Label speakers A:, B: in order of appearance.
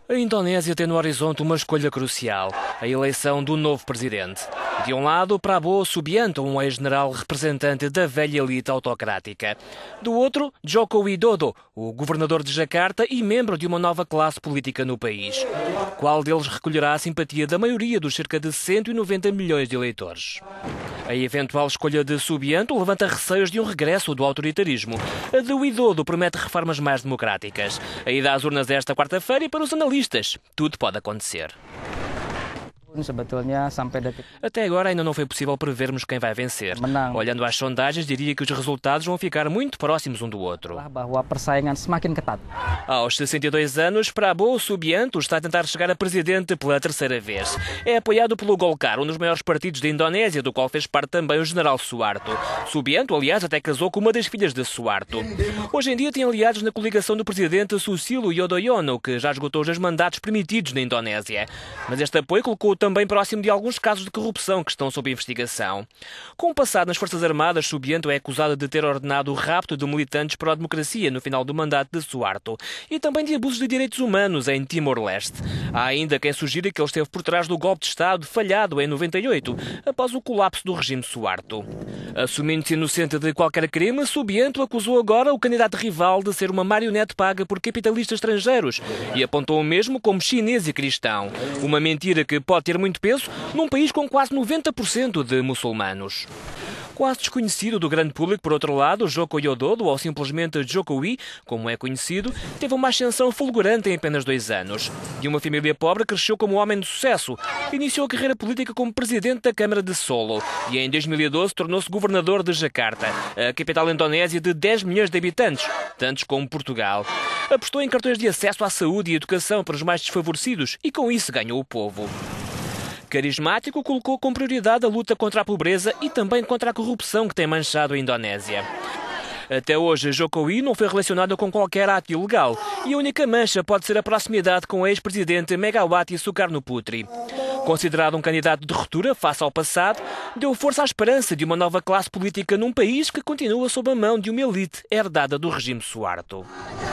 A: A Indonésia tem no horizonte uma escolha crucial, a eleição do novo presidente. De um lado, Prabowo Subianto, um ex-general representante da velha elite autocrática. Do outro, Joko Widodo, o governador de Jacarta e membro de uma nova classe política no país. Qual deles recolherá a simpatia da maioria dos cerca de 190 milhões de eleitores? A eventual escolha de Subianto levanta receios de um regresso do autoritarismo. A de Widodo promete reformas mais democráticas. A ida às urnas esta quarta-feira e para os analistas, tudo pode acontecer. Até agora ainda não foi possível prevermos quem vai vencer. Olhando às sondagens, diria que os resultados vão ficar muito próximos um do outro. Aos 62 anos, Prabowo Subianto está a tentar chegar a presidente pela terceira vez. É apoiado pelo Golkar, um dos maiores partidos da Indonésia, do qual fez parte também o general Suharto. Subianto, aliás, até casou com uma das filhas de Suharto. Hoje em dia tem aliados na coligação do presidente Susilo Yudhoyono, que já esgotou os 2 mandatos permitidos na Indonésia. Mas este apoio colocou também próximo de alguns casos de corrupção que estão sob investigação. Com o passado nas Forças Armadas, Subianto é acusado de ter ordenado o rapto de militantes pró-democracia no final do mandato de Suharto e também de abusos de direitos humanos em Timor-Leste. Há ainda quem sugira que ele esteve por trás do golpe de Estado falhado em 98, após o colapso do regime Suharto. Assumindo-se inocente de qualquer crime, Subianto acusou agora o candidato rival de ser uma marionete paga por capitalistas estrangeiros e apontou o mesmo como chinês e cristão. Uma mentira que pode ter muito peso num país com quase 90% de muçulmanos. Quase desconhecido do grande público, por outro lado, Joko Widodo, ou simplesmente Jokowi, como é conhecido, teve uma ascensão fulgurante em apenas 2 anos. De uma família pobre, cresceu como homem de sucesso. Iniciou a carreira política como presidente da Câmara de Solo e em 2012 tornou-se governador de Jacarta, a capital indonésia de 10 milhões de habitantes, tantos como Portugal. Apostou em cartões de acesso à saúde e educação para os mais desfavorecidos e com isso ganhou o povo. Carismático, colocou como prioridade a luta contra a pobreza e também contra a corrupção que tem manchado a Indonésia. Até hoje, Jokowi não foi relacionado com qualquer ato ilegal e a única mancha pode ser a proximidade com o ex-presidente Megawati Sukarnoputri. Considerado um candidato de ruptura face ao passado, deu força à esperança de uma nova classe política num país que continua sob a mão de uma elite herdada do regime Suharto.